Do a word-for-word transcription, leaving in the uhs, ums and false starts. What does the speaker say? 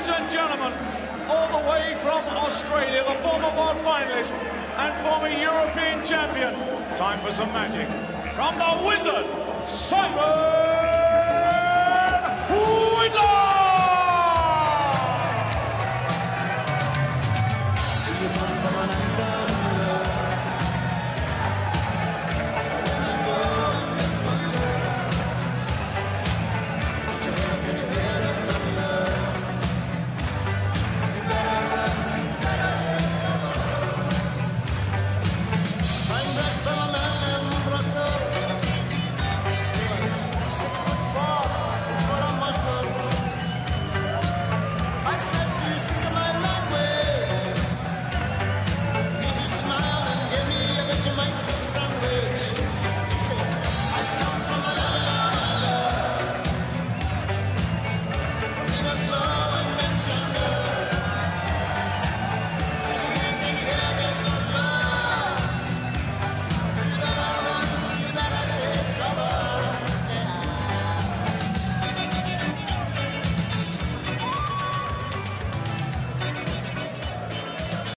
ladies and gentlemen, all the way from Australia, the former world finalist and former European champion. Time for some magic from the wizard, Simon